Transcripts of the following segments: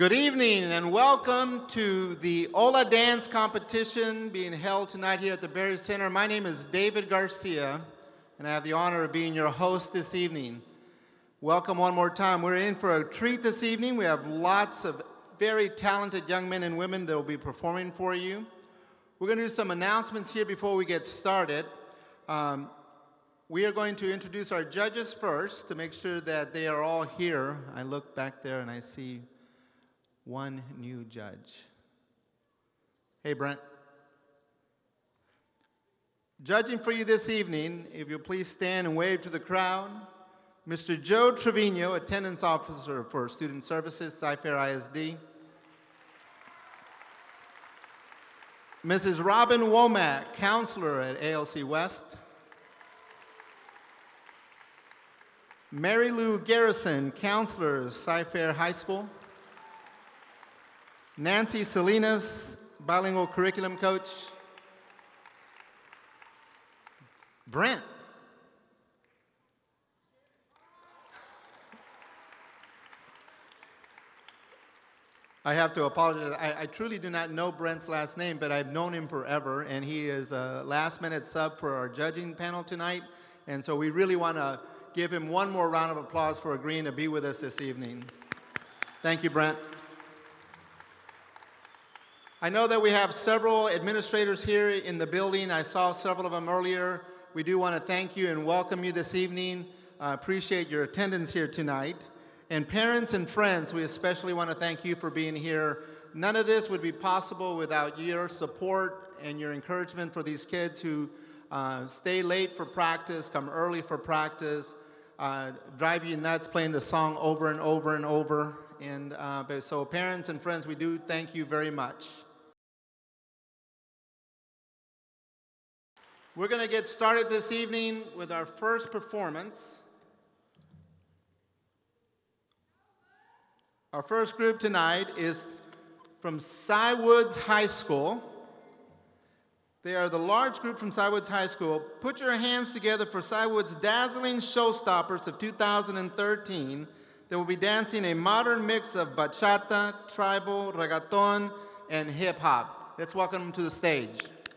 Good evening and welcome to the Hola dance competition being held tonight here at the Berry Center. My name is David Garcia and I have the honor of being your host this evening. Welcome one more time. We're in for a treat this evening. We have lots of very talented young men and women that will be performing for you. We're going to do some announcements here before we get started. We are going to introduce our judges first to make sure that they are all here. I look back there and I see one new judge. Hey, Brent. Judging for you this evening, if you'll please stand and wave to the crowd, Mr. Joe Trevino, Attendance Officer for Student Services, Cypress-Fairbanks ISD. Mrs. Robin Womack, Counselor at ALC West. Mary Lou Garrison, Counselor, Cypher High School. Nancy Salinas, Bilingual Curriculum Coach. Brent. I have to apologize. I truly do not know Brent's last name, but I've known him forever, and he is a last-minute sub for our judging panel tonight, and so we really want to give him one more round of applause for agreeing to be with us this evening. Thank you, Brent. I know that we have several administrators here in the building. I saw several of them earlier. We do want to thank you and welcome you this evening. I appreciate your attendance here tonight. And parents and friends, we especially want to thank you for being here. None of this would be possible without your support and your encouragement for these kids who stay late for practice, come early for practice, drive you nuts playing the song over and over and over. And so parents and friends, we do thank you very much. We're going to get started this evening with our first performance. Our first group tonight is from Cy Woods High School. They are the large group from Cy Woods High School. Put your hands together for Cy Woods' dazzling showstoppers of 2013. They will be dancing a modern mix of bachata, tribal, reggaeton, and hip-hop. Let's welcome them to the stage.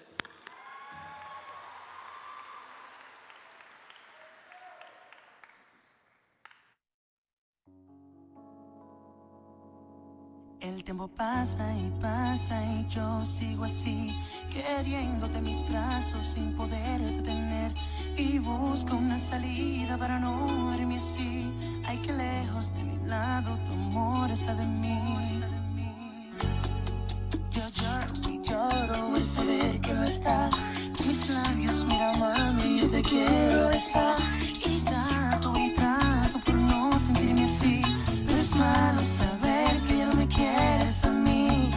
El tiempo pasa y yo sigo así, queriéndote mis brazos sin poder detener, y busco una salida para no verme así. Ay, que lejos de mi lado tu amor está de mí. Yo lloro y lloro al saber que no estás. Con mis labios, mira mami, yo te quiero besar. Y trato por no sentirme así, pero es malo saber que ya no me quieres a mí.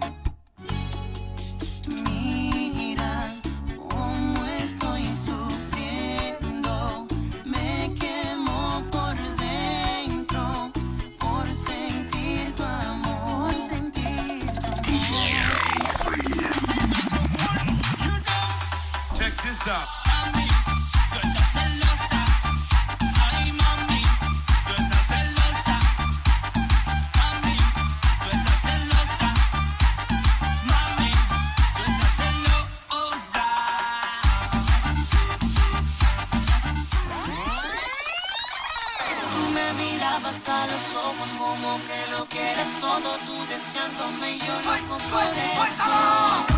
Mira cómo estoy sufriendo, me quemo por dentro, por sentir tu amor, sentir tu amor. Check this out. A los ojos como que lo quieres todo, tú deseándome y yo loco por eso.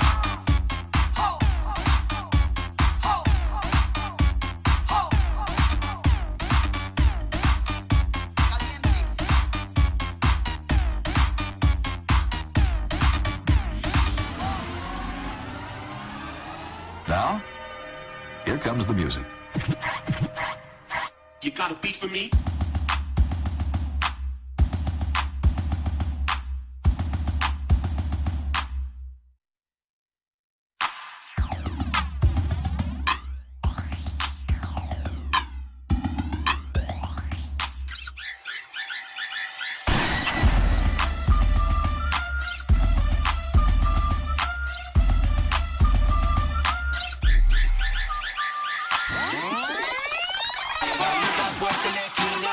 Now, here comes the music. You got a beat for me? Fuerte la esquina.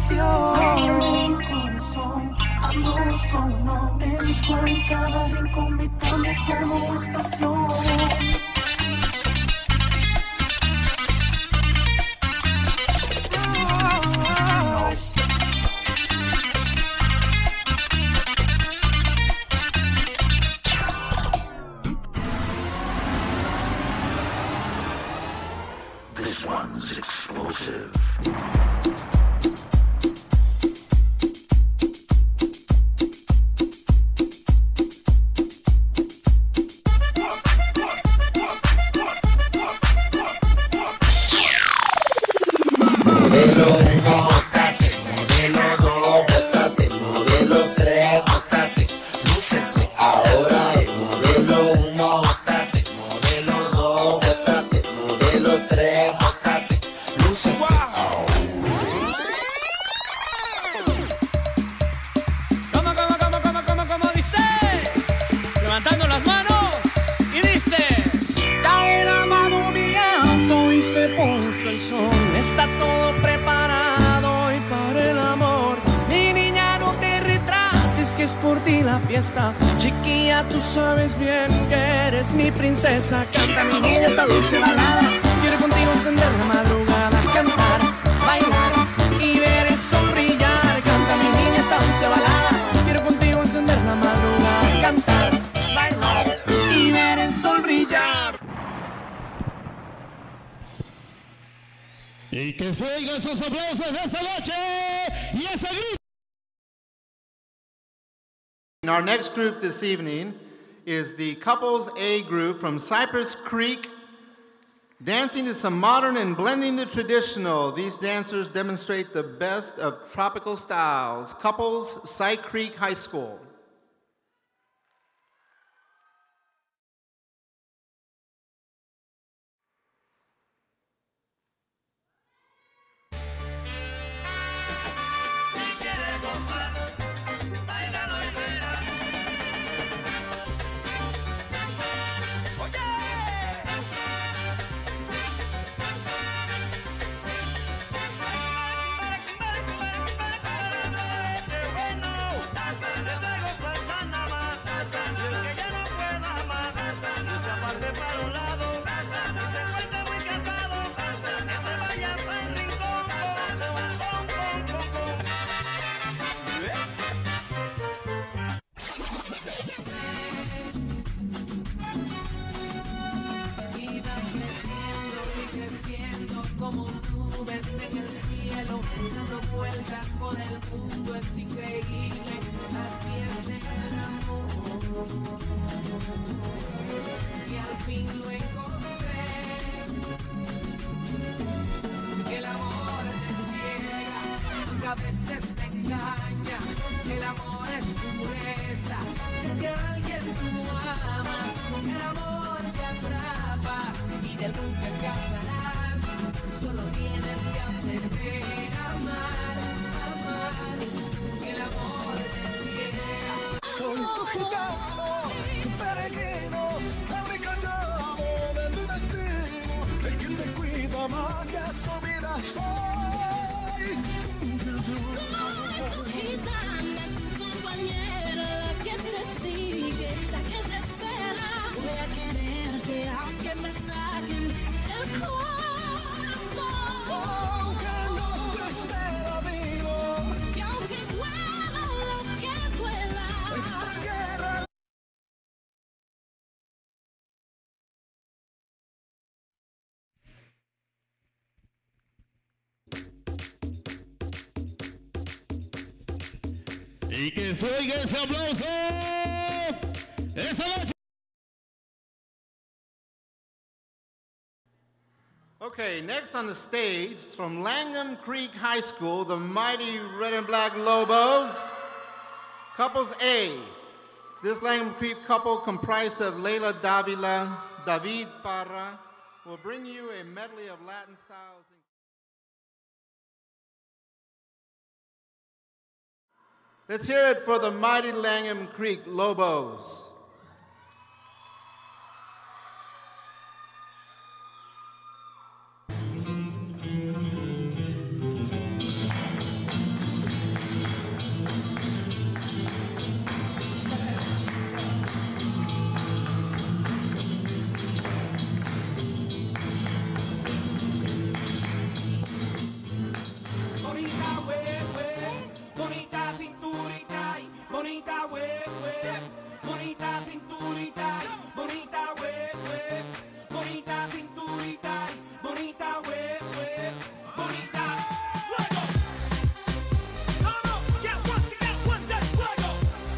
pasión. Corazón, ambos con uno, te busco en cada rincón, mi cama es como estación. This one's explosive. Modelo 1, bótate, modelo 2, bótate, modelo 3, bótate, lúcete ahora, modelo 1, bótate, modelo 2, bótate, modelo 3, bótate, lúcete ahora. ¿Cómo dice? Levantando las manos y dice: ya el amado mi auto y se puso el sol, está todo preparado hoy para el amor. Mi niña, no te retrases, que es por ti la fiesta. Chiquilla, tú sabes bien que eres mi princesa. Canta mi niña esta dulce balada, quiero contigo encender la madrugada, cantar, bailar y ver el sol brillar. Canta mi niña esta dulce balada, quiero contigo encender la madrugada, cantar, bailar y ver el sol brillar. Y que se oigan esos aplausos de esa noche y ese grito. Our next group this evening is the Couples A group from Cypress Creek, dancing to some modern and blending the traditional. These dancers demonstrate the best of tropical styles. Couples, Cy Creek High School. Como nubes en el cielo, dando vueltas por el mundo, es increíble, así es el amor. Y al fin lo encontré, que el amor te ciega, aunque a veces te engaña, que el amor es pureza. Si es que a alguien tú amas, el amor te atrapa y de nunca escaparás. Solo tienes que aprender a amar, que el amor te ciega. Soy tu gitano, tu peregrino, el recordado de tu destino, el que te cuida más que a su vida soy. Tu gitana, tu compañera, la que te sigue, la que te espera. Voy a quererte aunque me saquen el corazón. Aunque nos cueste la vida, Y aunque duela lo que duela, esta guerra. Y que se oiga ese aplauso esa noche. Okay, next on the stage from Langham Creek High School, the mighty Red and Black Lobos. Couples A. This Langham Creek couple, comprised of Leila Davila, David Parra, will bring you a medley of Latin styles. Let's hear it for the mighty Langham Creek Lobos. bonita, web, web, bonita cinturita, bonita, web, web, bonita cinturita, bonita, web, web, bonita, fuego. No, no, get one, that's fuego.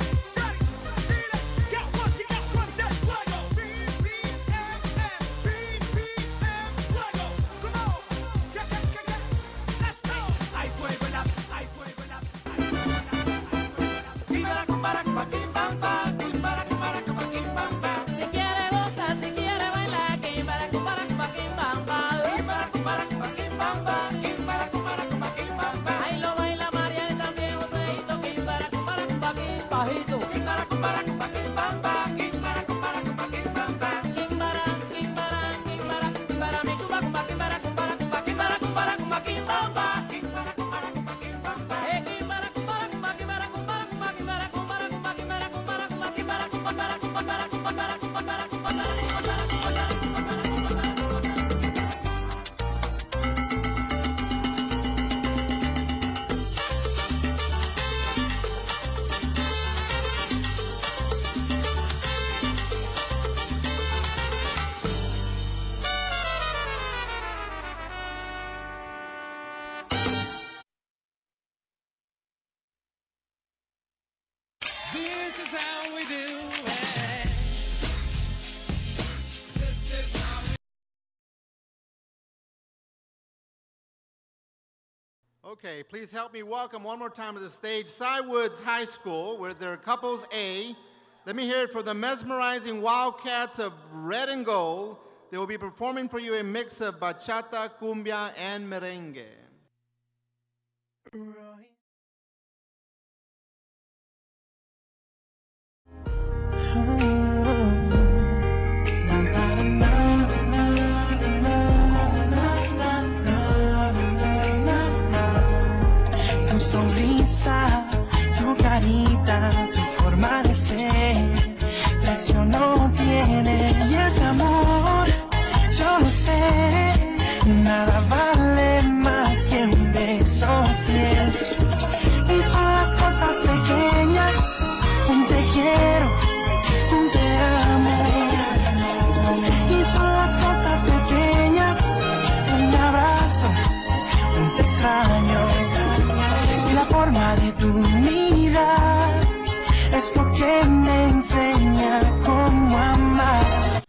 Get one, that's fuego. BBM, fuego. Come on, get, let's go. Hay fuego en la, hay fuego en la, hay fuego en la. Si quiere gozar, si quiere bailar, que para ahí lo baila María y también Joseito, que para bajito. Mi chupa cumba, This is how we do it. Okay, please help me welcome one more time to the stage Cy Woods High School with their couples A. Let me hear it for the mesmerizing Wildcats of Red and Gold. They will be performing for you a mix of bachata, cumbia, and merengue. Tu sonrisa, tu carita, tu forma de ser, precio no tiene y ese amor, yo lo sé, nada vale más que un beso fiel. Y son las cosas pequeñas, un te quiero, un te amo. Y son las cosas pequeñas, un abrazo, un te extraño. Y la forma de tu mirar es lo que me enseña cómo amar.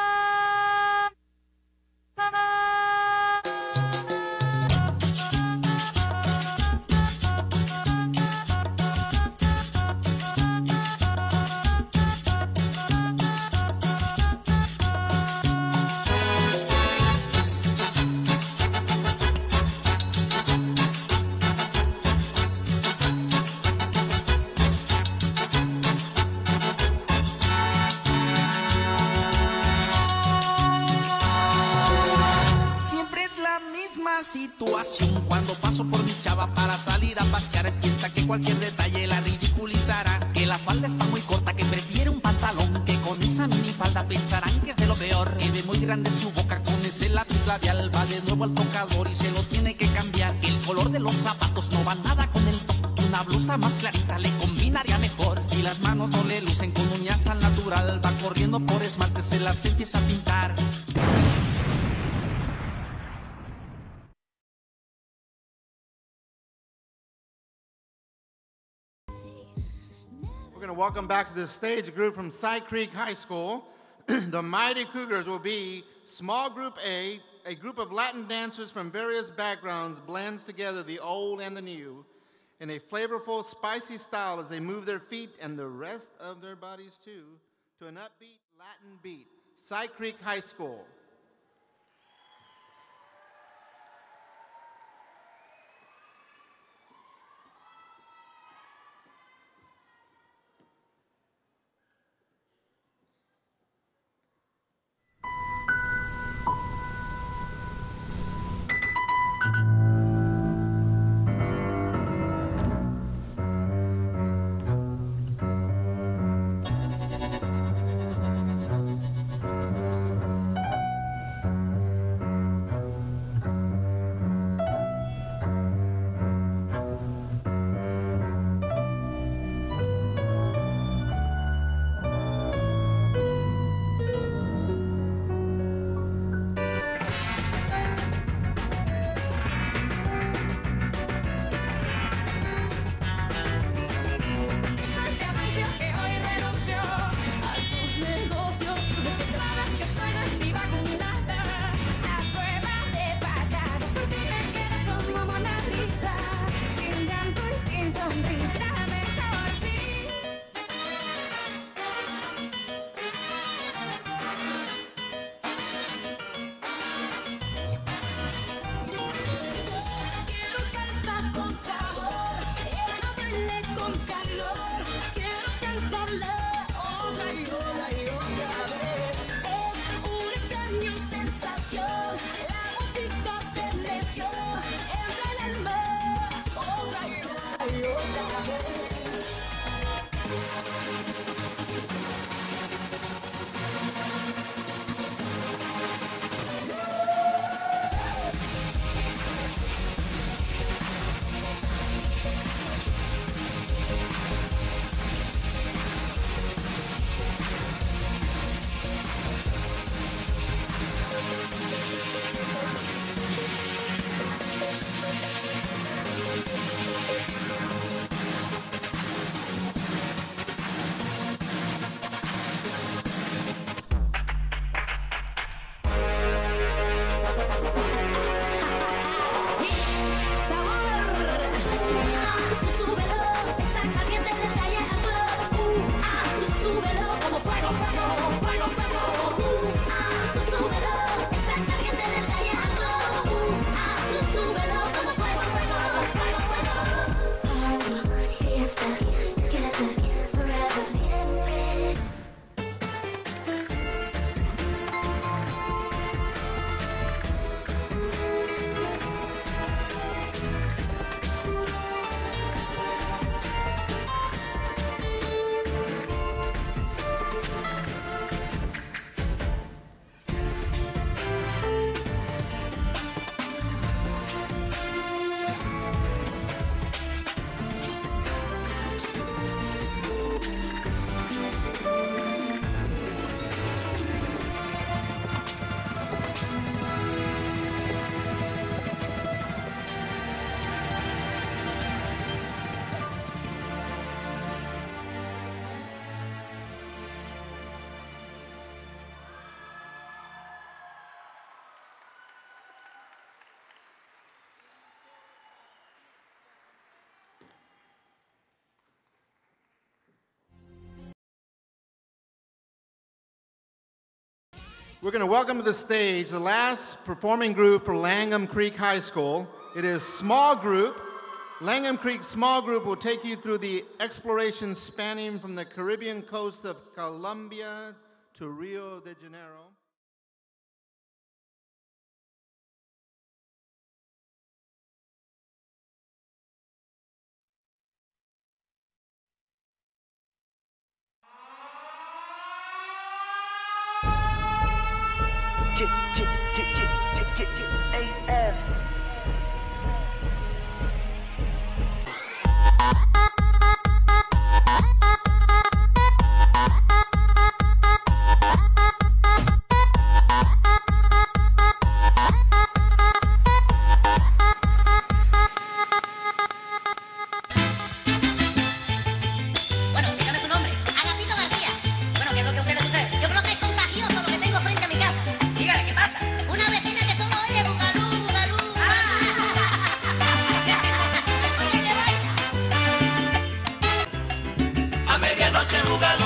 Siempre es la misma situación cuando paso por mi chava para salir a pasear. Piensa que cualquier detalle la ridiculizará, que la falda está muy corta, que prefiere un pantalón, que con esa minifalda pensarán que es de lo peor, que ve muy grande su boca con ese lápiz labial, va de nuevo al tocador y se lo tiene que cambiar, que el color de los zapatos no va nada con el top, que una blusa más clarita le combinaría mejor, y las manos no le lucen con uñas al natural, va corriendo por esmalte, se las empieza a pintar. We're going to welcome back to the stage a group from Side Creek High School. The Mighty Cougars will be Small Group A group of Latin dancers from various backgrounds blends together the old and the new in a flavorful, spicy style as they move their feet and the rest of their bodies too to an upbeat Latin beat. Side Creek High School. We're going to welcome to the stage the last performing group for Langham Creek High School. It is small group. Langham Creek Small Group will take you through the exploration spanning from the Caribbean coast of Colombia to Rio de Janeiro. AF. Bueno, dígame su nombre. Agapito García. Bueno, ¿qué es lo que a usted le sucede? Yo creo que es contagioso lo que tengo frente a mi casa. Dígame, ¿qué pasa? Una vecina que solo oye bugalú, bugalú. Oye, ¿qué vaina? A medianoche bugalú.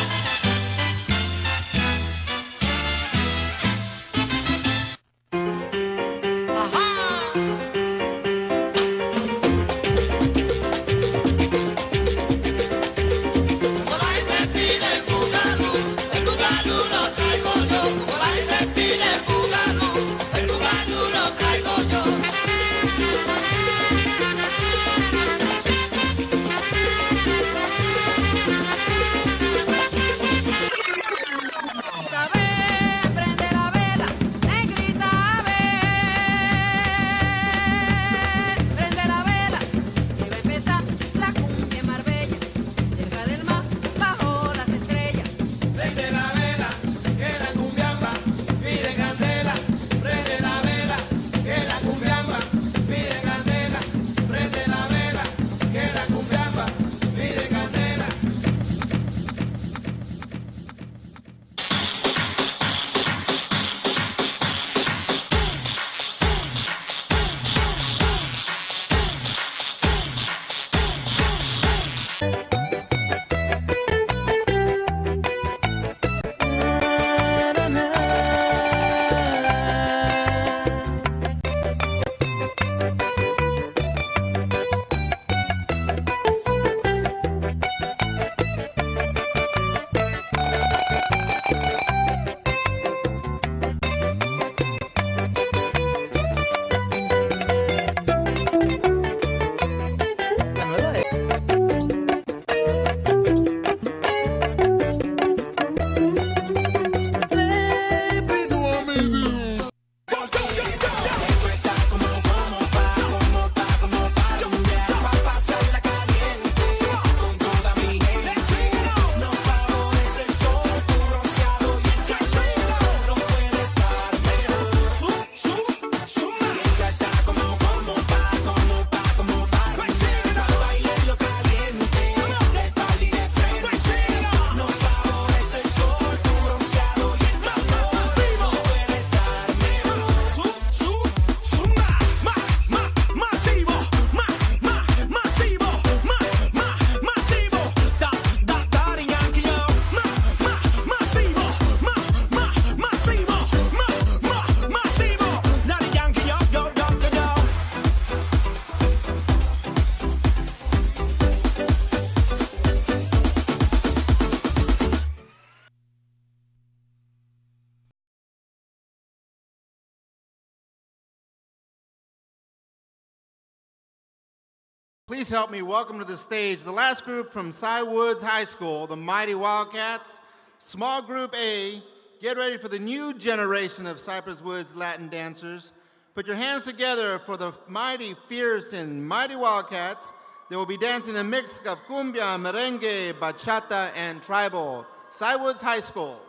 Please help me welcome to the stage the last group from Cy Woods High School, the Mighty Wildcats. Small Group A, get ready for the new generation of Cypress Woods Latin dancers. Put your hands together for the mighty, fierce, and mighty Wildcats. They will be dancing a mix of cumbia, merengue, bachata, and tribal. Cy Woods High School.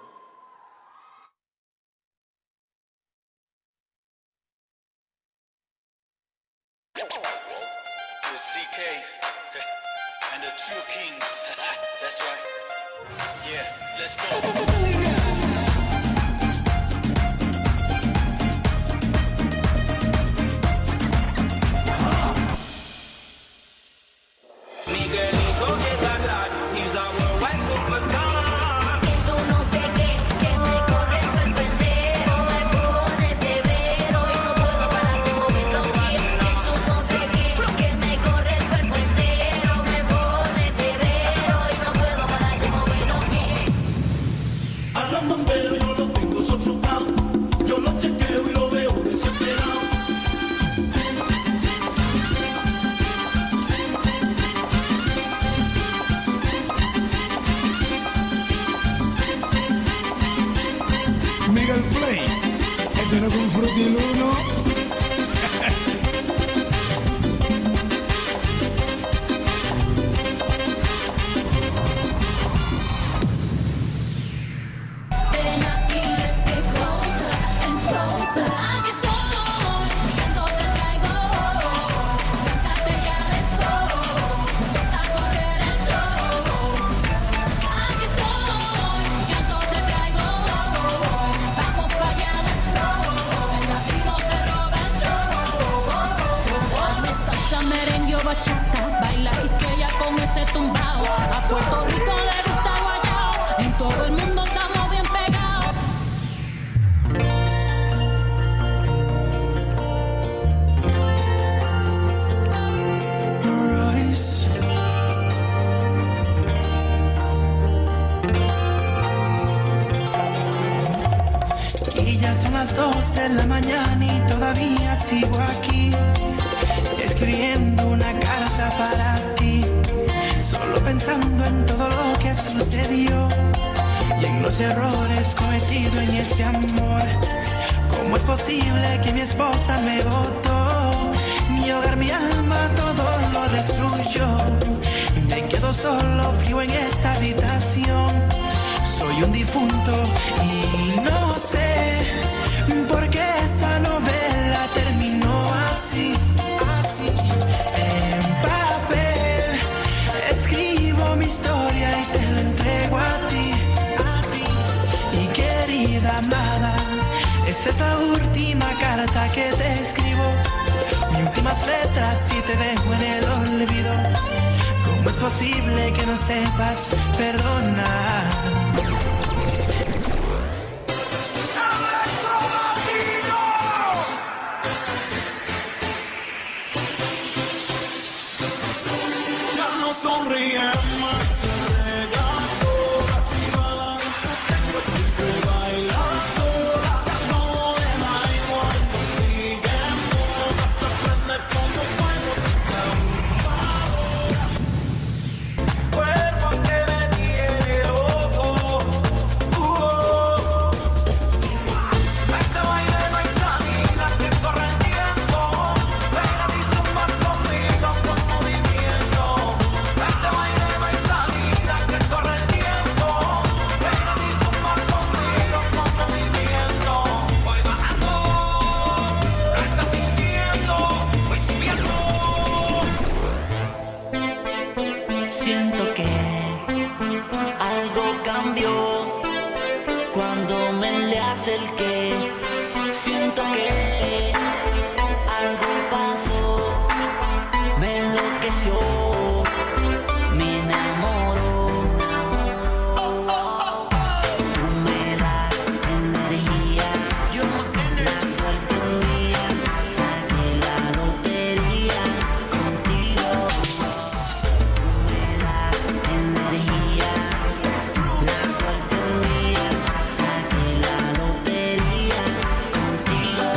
And the true kings. That's right. Yeah, let's go. Miguelito is a lad, he's a worldwide superstar. Si tú no sé qué, que me corre por el pendero. mambero yo lo tengo sofocado. Yo lo chequeo y lo veo desesperado. Miguel Play, este no es un frutiluno. Ven aquí, let's get closer and closer. Aquí estoy, viendo te traigo. Cántate ya, let's go. Vamos a correr el show. Aquí estoy, viendo te traigo. Vamos pa' allá, let's go. El latino se roba el show. Dame salsa, merengue o bachata. Baila quisqueya con ese tumbao. A Puerto Rico le gusta guayao. En todo el mundo estamos bien pegados. Royce. Y ya son las 2 de la mañana y todavía sigo aquí, escribiendo una carta para ti, solo pensando en todo lo que sucedió y en los errores cometidos en este amor. ¿Cómo es posible que mi esposa me botó? Mi hogar, mi alma, todo lo destruyó. Me quedo solo, frío en esta habitación. Soy un difunto y no sé por qué esta novela terminó así, así. En papel escribo mi historia y te lo entrego a ti, a ti. Y querida amada, esta es la última carta que te escribo. Mis últimas letras y te dejo en el olvido. ¿Cómo es posible que no sepas perdonar? Ya no sonríe más. Siento que algo cambió cuando me le acerqué. Siento que algo pasó, me enloqueció, me enamoró. Tú me das energía, la suerte mía, saqué la lotería contigo. Energía, la suerte mía, saqué la lotería contigo.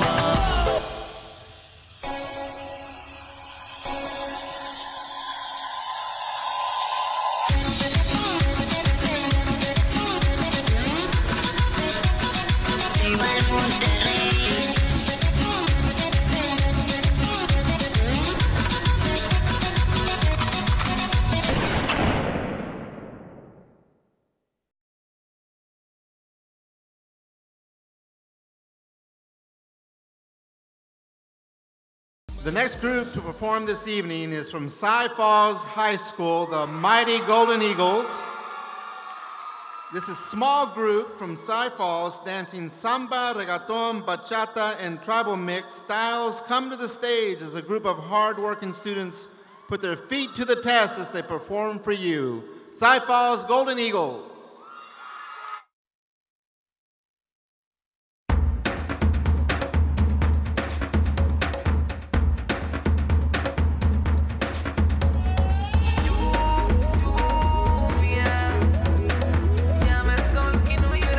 The next group to perform this evening is from Cy Falls High School, the Mighty Golden Eagles. This is a small group from Cy Falls dancing samba, reggaeton, bachata, and tribal mix styles. Come to the stage as a group of hard-working students put their feet to the test as they perform for you. Cy Falls Golden Eagles. Llama el sol que no llora.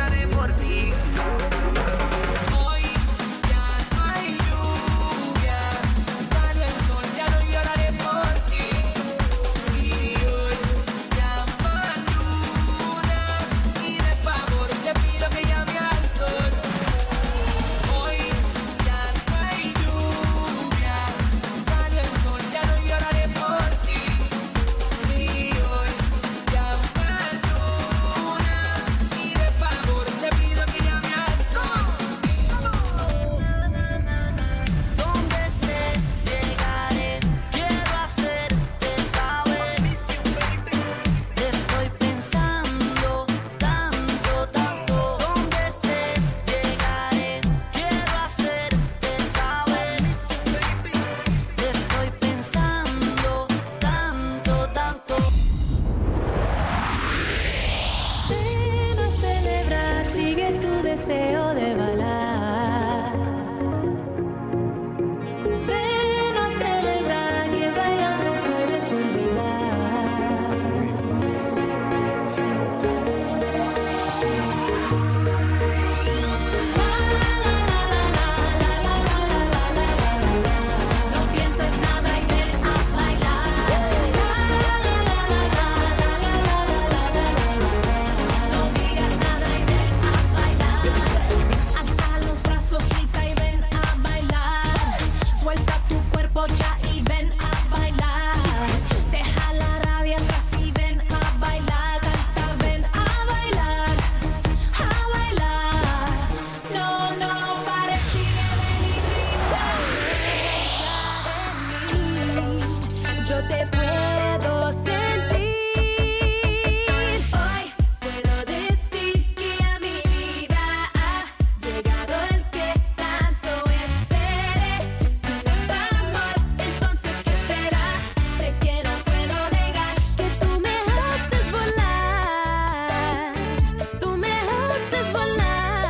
deseo de bailar. Ven a celebrar que bailando puedes olvidar. No pienses nada y ven a bailar. No digas nada y ven a bailar. Alza los brazos, grita y ven a bailar. Suelta tu cuerpo ya y ven a bailar. Deja la rabia atrás y ven a bailar. Salta, ven a bailar, a bailar. No, no pares, sigue, ven y grita. Yo te puedo sentir. Hoy puedo decir que a mi vida ha llegado el que tanto esperé. Si no es amor, entonces ¿qué será? Sé que no puedo negar que tú me haces volar. Tú me haces volar.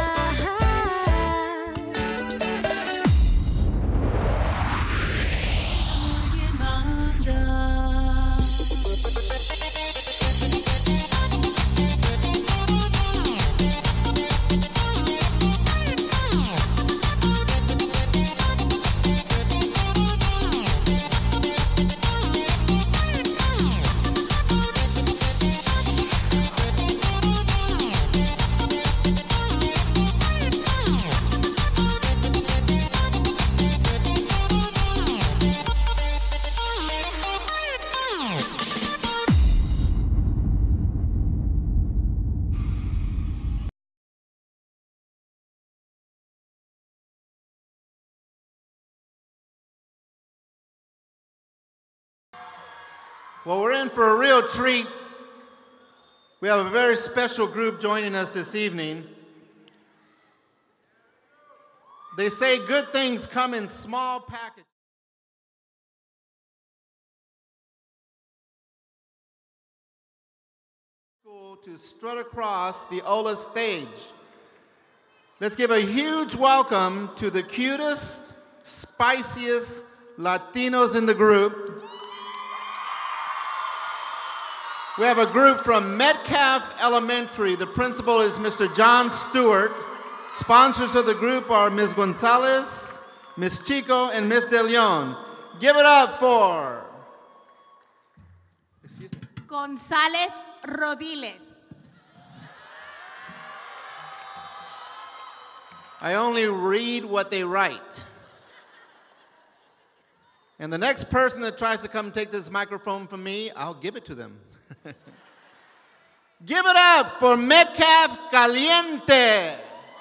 Well, we're in for a real treat. We have a very special group joining us this evening. They say good things come in small packages. To strut across the H.O.L.A stage. Let's give a huge welcome to the cutest, spiciest Latinos in the group. We have a group from Metcalf Elementary. The principal is Mr. John Stewart. Sponsors of the group are Ms. Gonzalez, Ms. Chico, and Ms. De Leon. Give it up for González Rodiles. I only read what they write. And the next person that tries to come take this microphone from me, I'll give it to them. Give it up for Metcalf Caliente.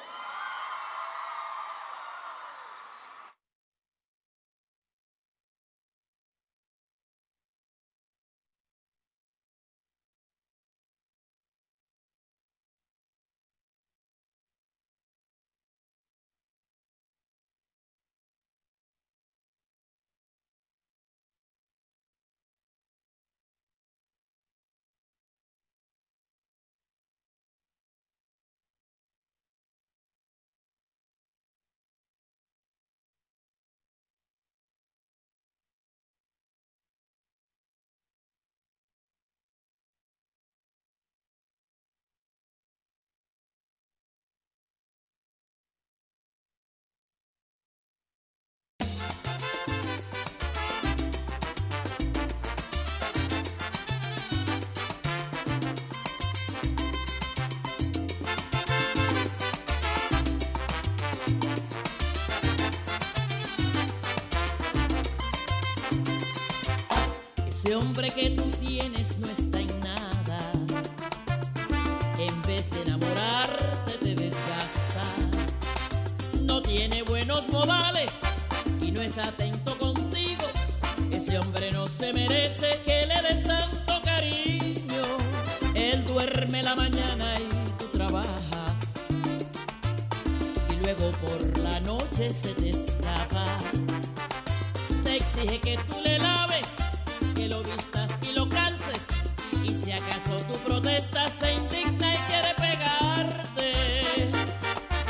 Ese hombre que tú tienes no está en nada. En vez de enamorarte te desgasta. No tiene buenos modales y no es atento contigo. Ese hombre no se merece que le des tanto cariño. Él duerme la mañana y tú trabajas. Y luego por la noche se te escapa. Te exige que tú le laves, que lo vistas y lo calces, y si acaso tú protestas se indigna y quiere pegarte.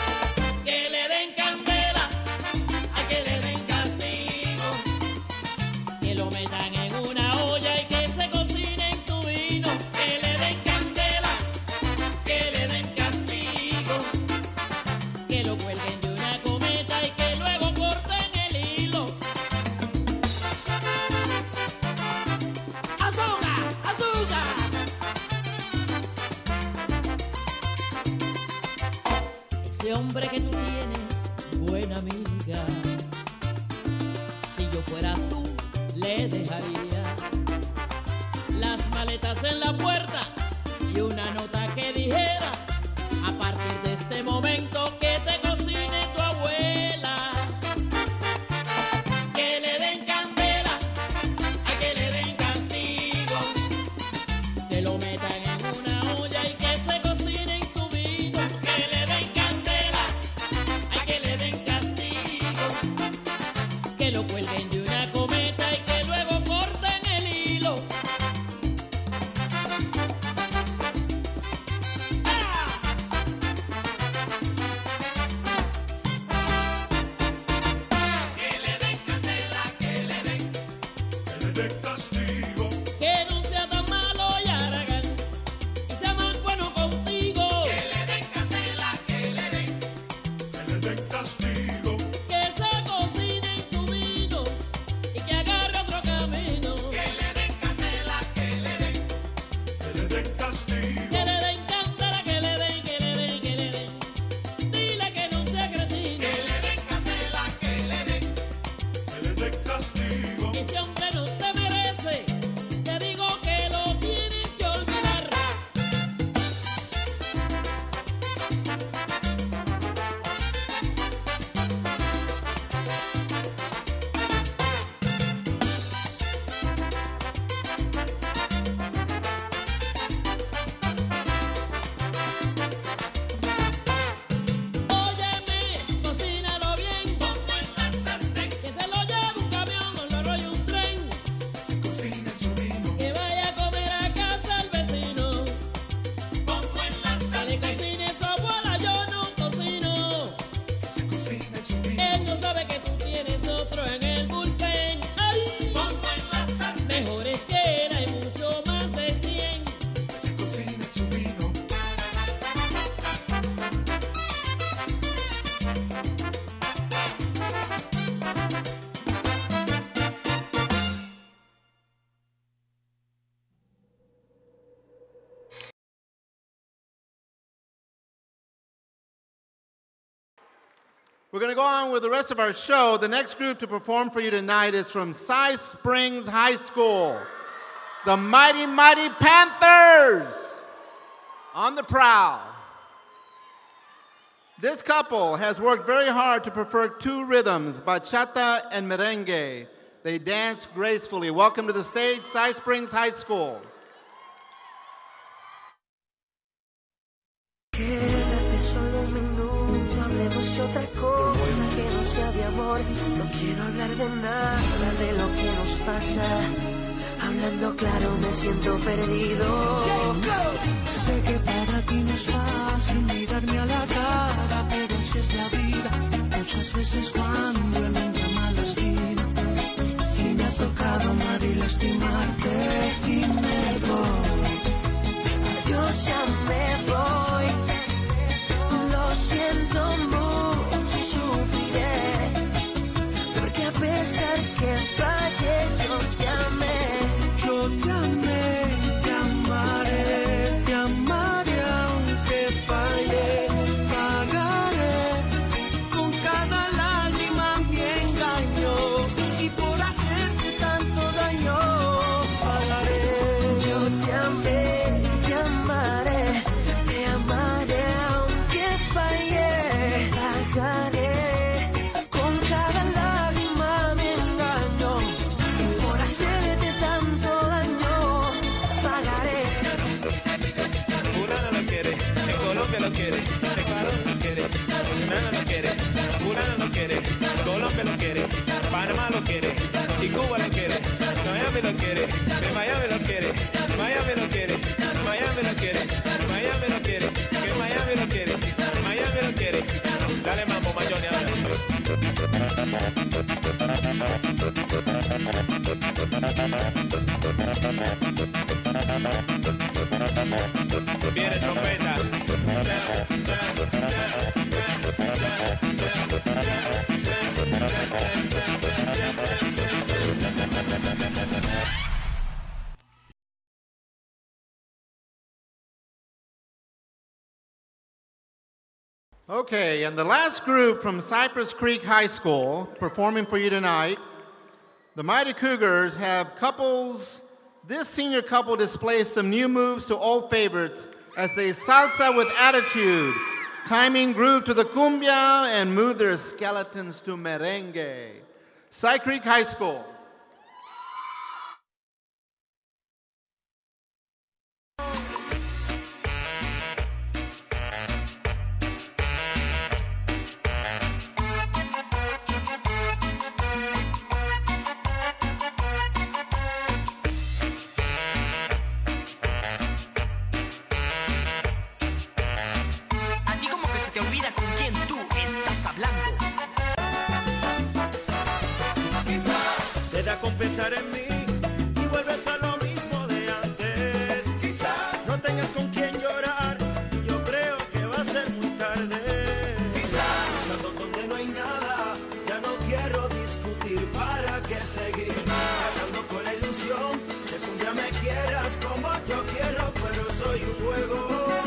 ese hombre que tú tienes, buena amiga. Si yo fuera tú, le dejaría las maletas en la puerta y una nota que dijera: a partir de este momento que te cocine tu abuela. Que le den candela, a que le den castigo, que lo metan en una olla y que se cocine en su vino. Que le den candela, a que le den castigo, que lo cuelguen de una cometa y que luego corten el hilo. Castigo. Que no sea tan malo y haragán y sea más bueno contigo. Que le den candela, que le den castigo. Que se cocine en su vino y que agarre otro camino. Que le den candela, que le den castigo. Que le den candela, que le den, que le den, que le den. Dile que no sea cretino. Que le den candela, que le den castigo. Ese hombre no te merece, te digo que lo tienes que olvidar. Óyeme, cocínalo bien, Pongo en la sartén. que se lo lleve un camión o lo arrolle un tren. Se cocina en su vino. Que vaya a comer a casa el vecino. Pongo en la Que le sartén. cocine su abuela, yo no cocino. Se cocina en su vino. Él no sabe que tú tienes otro en el bullpen. ¡Ay! Pongo en la sartén. Mejor es que él hay mucho más de 100. Se cocina en su vino. We're going to go on with the rest of our show. The next group to perform for you tonight is from Cypress-Fairbanks High School, the Mighty Mighty Panthers, on the prowl. This couple has worked very hard to perfect two rhythms, bachata and merengue. They dance gracefully. Welcome to the stage, Cypress-Fairbanks High School. Quédate solo un minuto, hablemos de otra cosa que no sea de amor. No quiero hablar de nada de lo que nos pasa. Hablando claro me siento perdido. Sé que para ti no es fácil mirarme a la cara, pero así es la vida. Muchas veces cuando el hombre ama lastima, y me ha tocado amar y lastimarte y me voy. Adiós, ya me voy. Lo siento mucho y sufriré, porque a pesar que falle yo te amé. Yo te amé, te amaré aunque falle. Pagaré con cada lágrima mi engaño, y por hacerte tanto daño pagaré. Yo te amé, te amaré aunque falle. Pagaré con cada lágrima mi engaño, y por hacerte tanto daño pagaré. Fulano lo quiere, en Colombia lo quiere, Ecuador lo quiere, Guyana lo quiere, Fulano lo quiere, Colombia lo quiere, Panamá lo quiere, y Cuba lo quiere, Miami lo quiere, de Miami lo quiere, Miami lo quiere, Miami lo quiere, Miami lo quiere, que Miami lo quiere, Miami lo quiere. Dale mambo, Mayoni, ahora. Viene trompeta. Okay, and the last group from Cypress Creek High School performing for you tonight, the Mighty Cougars have couples. This senior couple displays some new moves to old favorites as they salsa with attitude, timing groove to the cumbia, and move their skeletons to merengue. Cypress Creek High School. Pensar en mí y vuelves a lo mismo de antes. Quizás no tengas con quién llorar, yo creo que va a ser muy tarde. Quizás buscando donde no hay nada, ya no quiero discutir, para qué seguir jugando con la ilusión de que un día me quieras como yo quiero, pero soy un juego.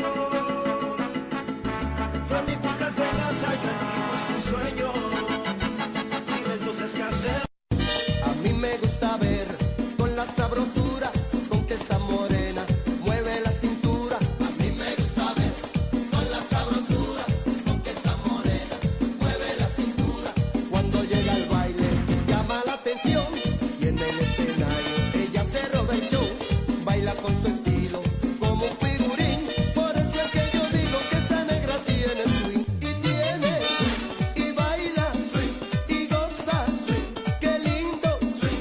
Tú en mí buscas venganza, yo en ti busco un sueño. Dime entonces qué hacer. Me gusta ver con la sabrosura con que esa morena mueve la cintura. A mí me gusta ver con la sabrosura con que esa morena mueve la cintura. Cuando llega al baile llama la atención y en el escenario ella se roba el show. Baila con su estilo como un figurín. Por eso es que yo digo que esa negra tiene swing y tiene y baila y goza. Qué lindo.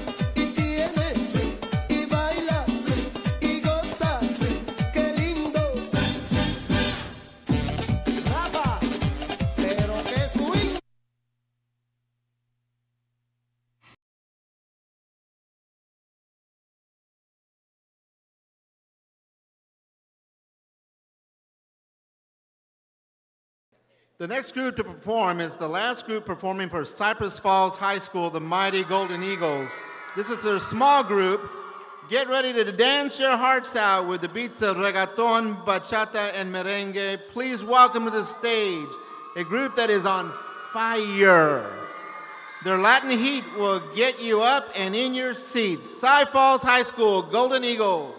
The next group to perform is the last group performing for Cypress Falls High School, the Mighty Golden Eagles. This is their small group. Get ready to dance your hearts out with the beats of reggaeton, bachata, and merengue. Please welcome to the stage a group that is on fire. Their Latin heat will get you up and in your seats. Cypress Falls High School, Golden Eagles.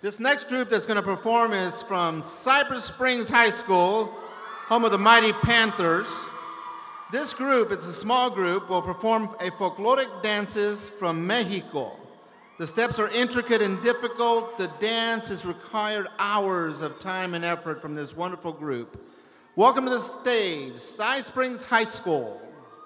This next group that's going to perform is from Cypress Springs High School, home of the Mighty Panthers. This group, it's a small group, will perform a folkloric dances from Mexico. The steps are intricate and difficult. The dance has required hours of time and effort from this wonderful group. Welcome to the stage, Cypress Springs High School.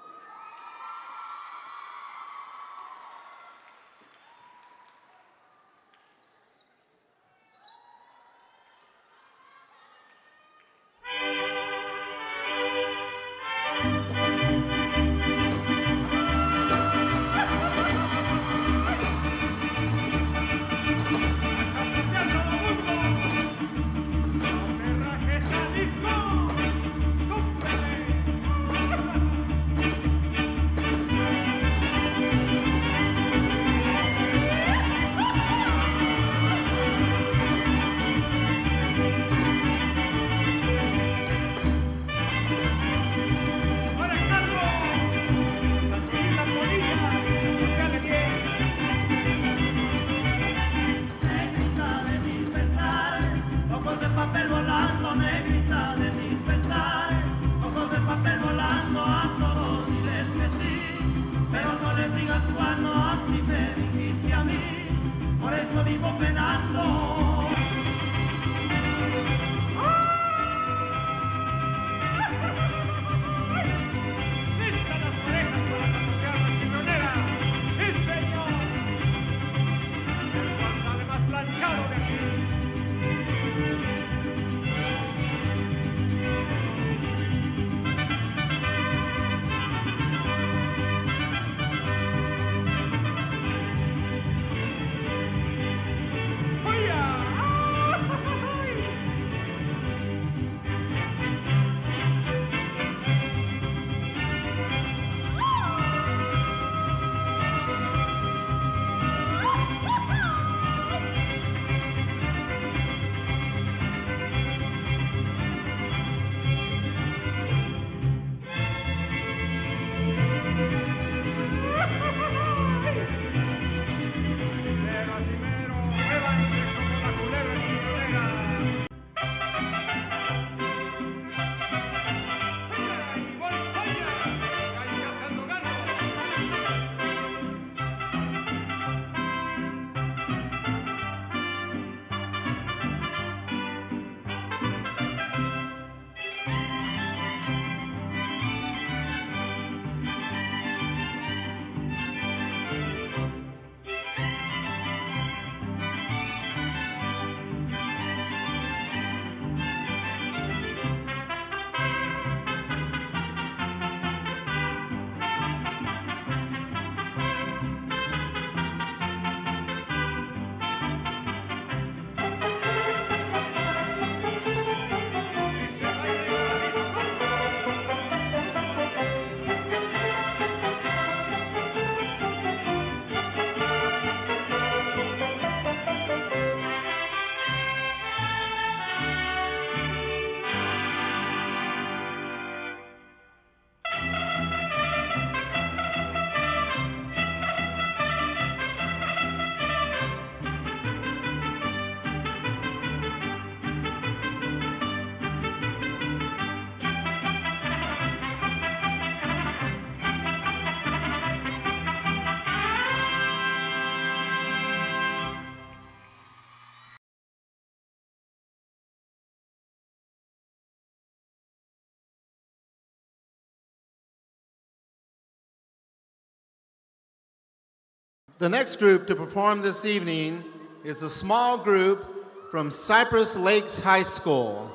The next group to perform this evening is a small group from Cypress Lakes High School.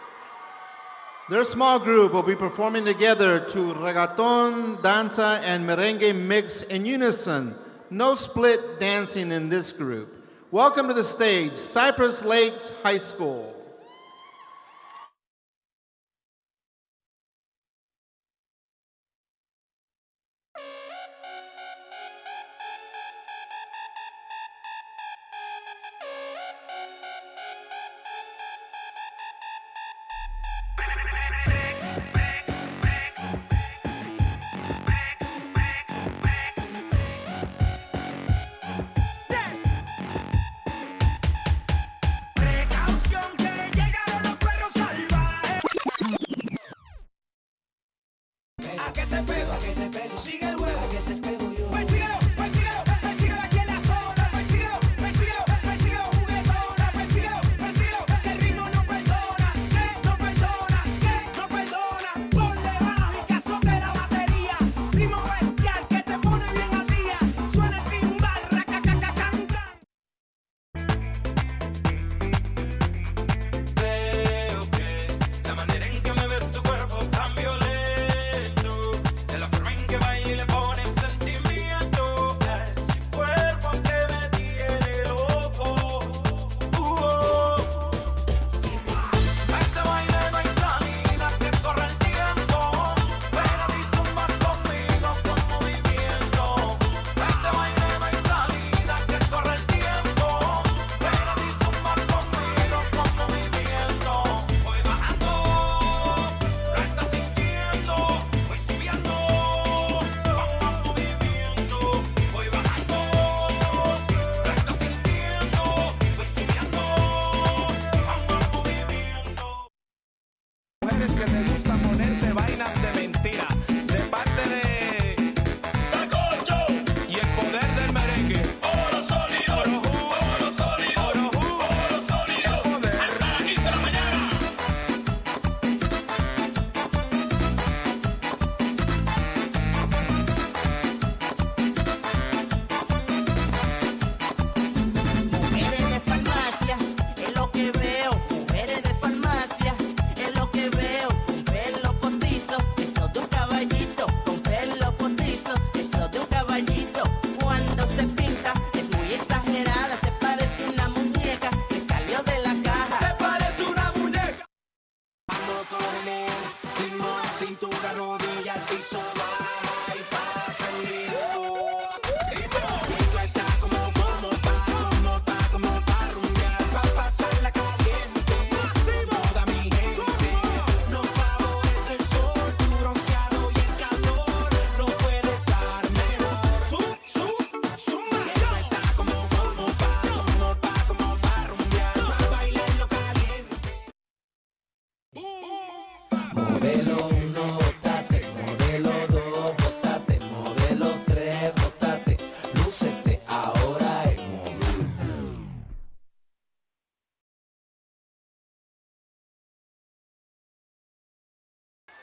Their small group will be performing together to reggaeton, danza, and merengue mix in unison. No split dancing in this group. Welcome to the stage, Cypress Lakes High School.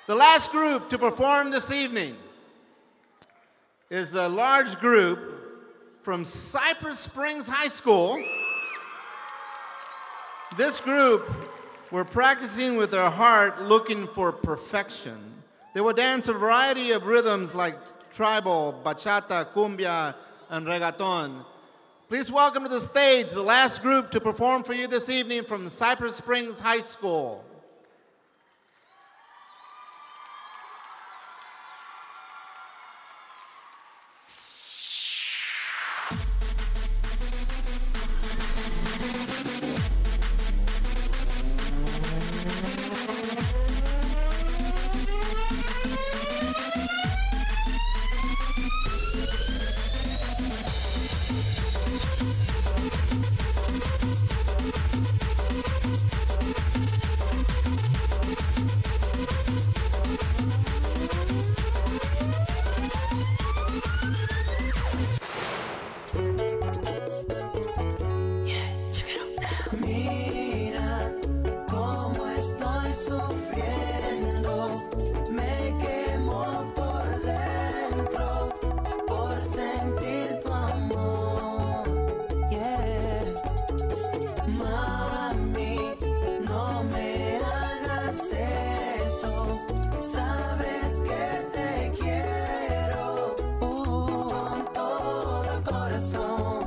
The last group to perform this evening is a large group from Cypress Springs High School. This group were practicing with their heart, looking for perfection. They will dance a variety of rhythms like tribal, bachata, cumbia, and reggaeton. Please welcome to the stage the last group to perform for you this evening from Cypress Springs High School. Mira cómo estoy sufriendo, me quemo por dentro por sentir tu amor. Yeah. Mami, no me hagas eso, sabes que te quiero con todo el corazón.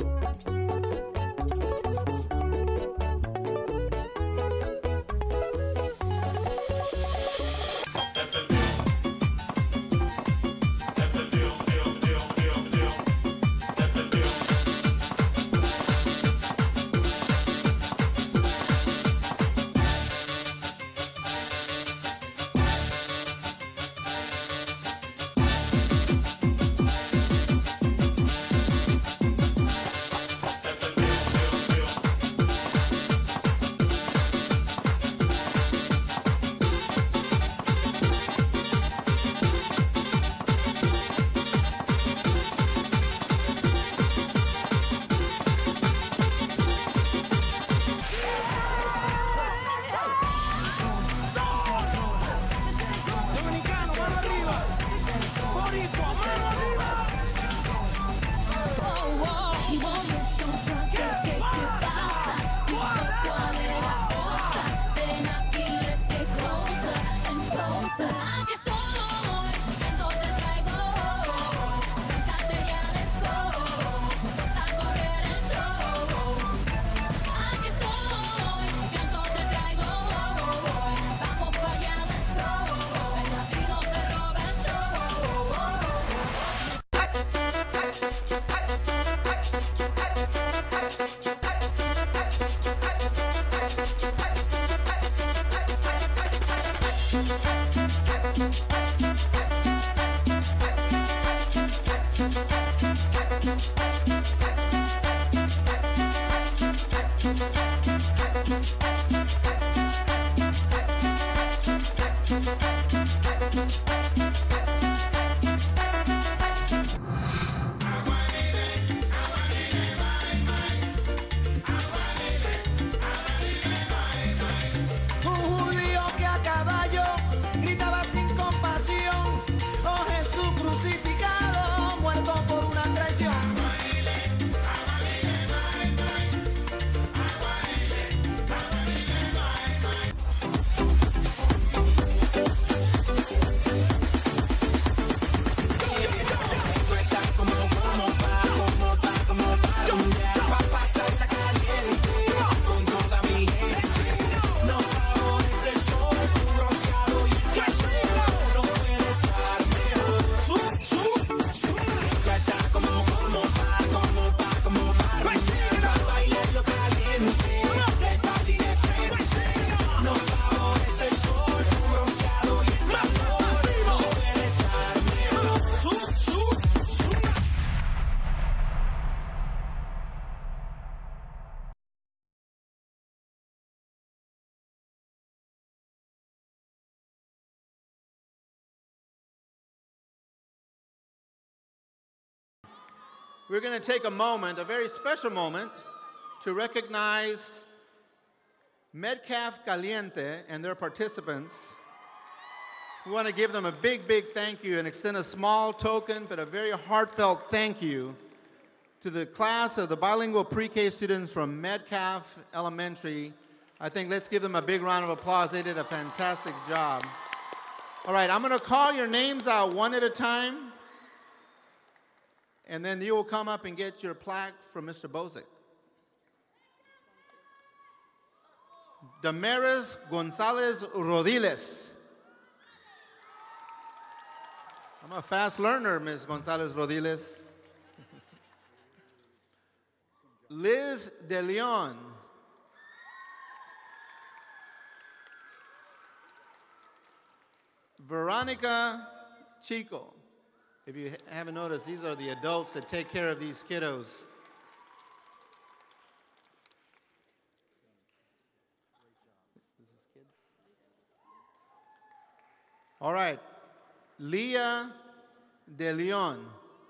We're going to take a moment, a very special moment, to recognize Metcalf Caliente and their participants We want to give them a big, big thank you and extend a small token, but a very heartfelt thank you to the class of the bilingual pre-K students from Metcalf Elementary. I think let's give them a big round of applause. They did a fantastic job. All right, I'm going to call your names out one at a time, and then you will come up and get your plaque from Mr. Bozic. Damaris Gonzalez Rodiles. I'm a fast learner, Ms. Gonzalez Rodiles. Liz De Leon. Veronica Chico. If you haven't noticed, these are the adults that take care of these kiddos. All right. Leah De Leon.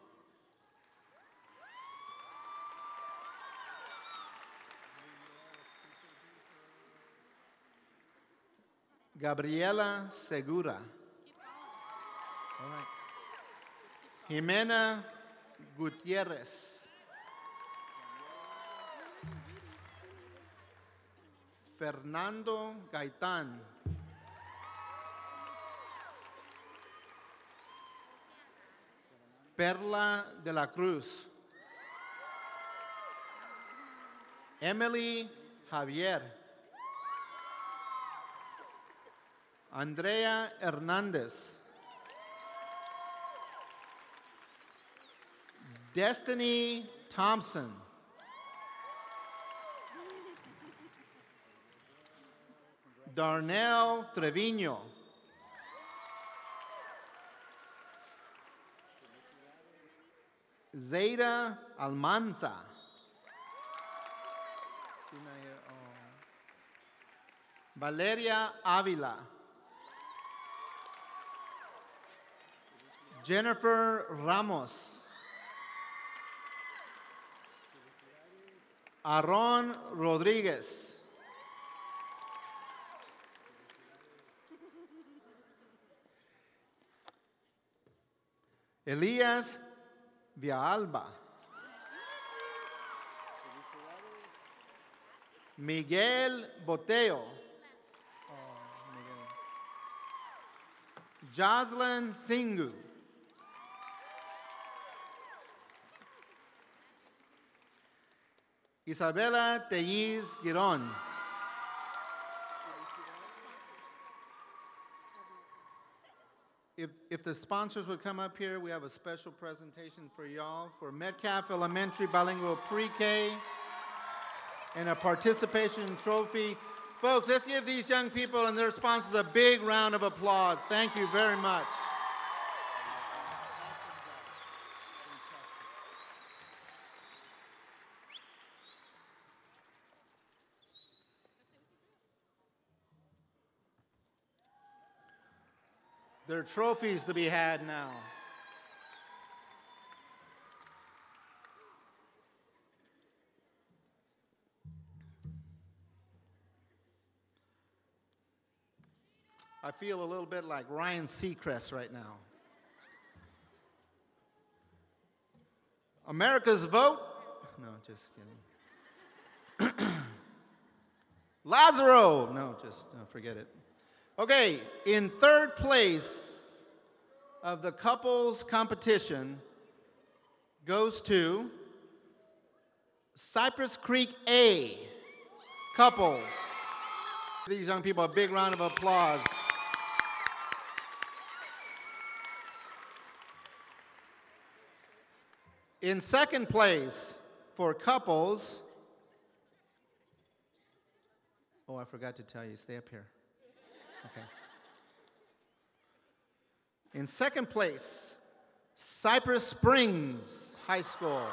Gabriela Segura. All right. Jimena Gutierrez. Fernando Gaitán. Perla de la Cruz. Emily Javier. Andrea Hernández. Destiny Thompson. Darnell Trevino. Zeta Almanza. Valeria Avila. Jennifer Ramos. Aaron Rodriguez. Elías Villalba. Miguel Boteo. Jocelyn Singu. Isabela Teyiz Giron. If the sponsors would come up here, we have a special presentation for y'all for Metcalf Elementary Bilingual Pre-K and a participation trophy. Folks, let's give these young people and their sponsors a big round of applause. Thank you very much. There are trophies to be had now. I feel a little bit like Ryan Seacrest right now. America's vote? No, just kidding. Lazaro! No, just forget it. Okay, in third place of the couples competition goes to Cypress Creek A couples. Give these young people a big round of applause. In second place for couples, oh, I forgot to tell you, stay up here. Okay. In second place, Cypress Springs High School.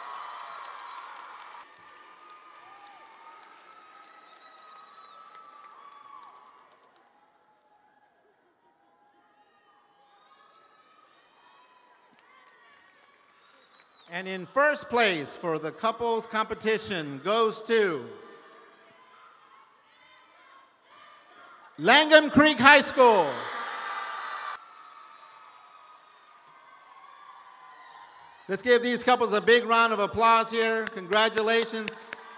And in first place for the couples competition goes to Langham Creek High School. Let's give these couples a big round of applause here. Congratulations.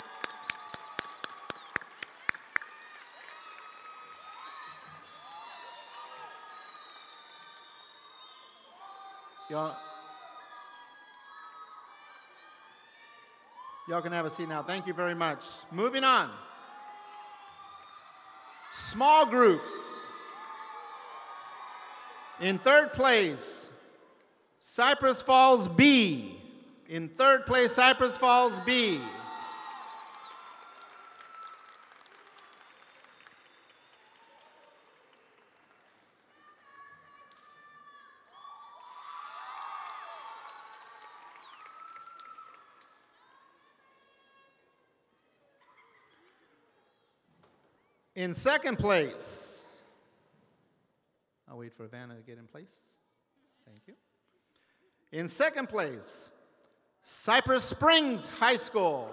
Y'all can have a seat now. Thank you very much. Moving on. Small group. In third place, Cypress Falls B. In third place, Cypress Falls B. In second place, I'll wait for Vanna to get in place. Thank you. In second place, Cypress Springs High School.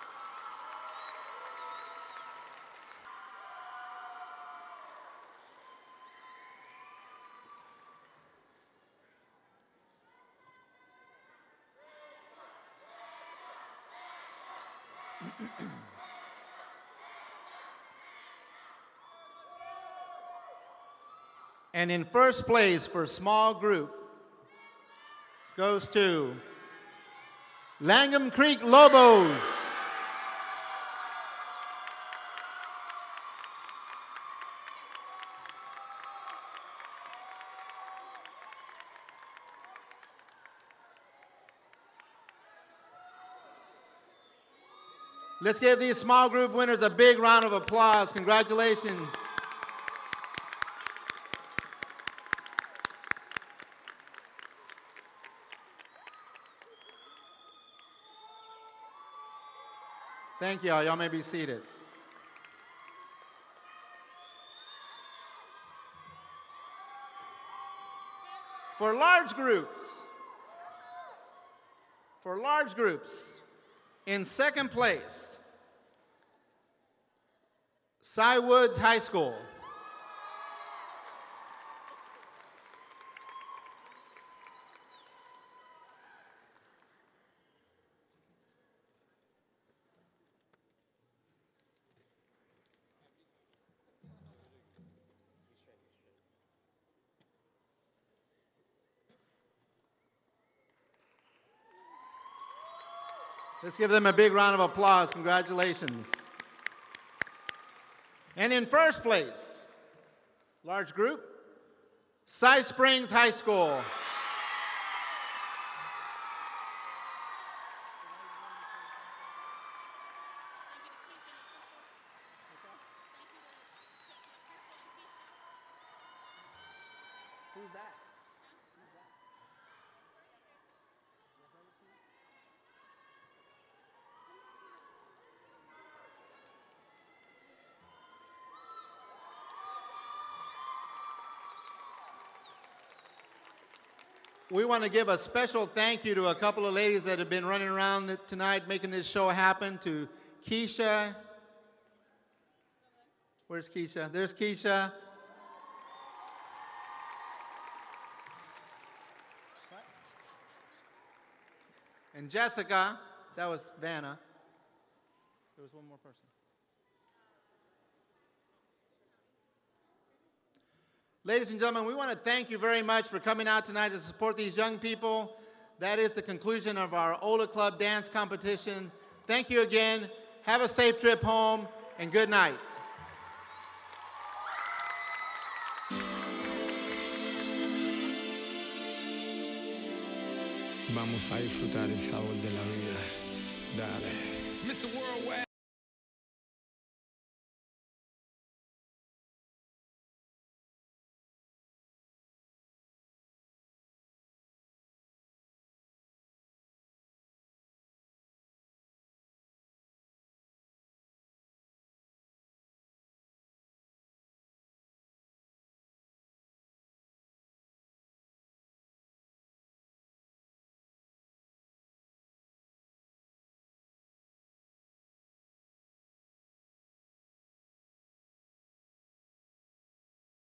And in first place for small group goes to Langham Creek Lobos. Let's give these small group winners a big round of applause. Congratulations. Thank you all. Y'all may be seated. For large groups, in second place, Cy Woods High School. Let's give them a big round of applause. Congratulations. And in first place, large group, Cy Springs High School. Who's that? We want to give a special thank you to a couple of ladies that have been running around tonight making this show happen. To Keisha. Where's Keisha? There's Keisha. And Jessica. That was Vanna. There was one more person. Ladies and gentlemen, we want to thank you very much for coming out tonight to support these young people. That is the conclusion of our H.O.L.A Club dance competition. Thank you again. Have a safe trip home, and good night. Vamos a disfrutar el sabor de la vida.